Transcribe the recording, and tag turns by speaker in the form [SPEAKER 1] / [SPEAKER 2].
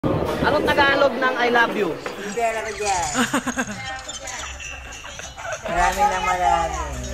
[SPEAKER 1] Anong Tagalog ng I love you?
[SPEAKER 2] Hindi alam ko dyan. Marami na marami.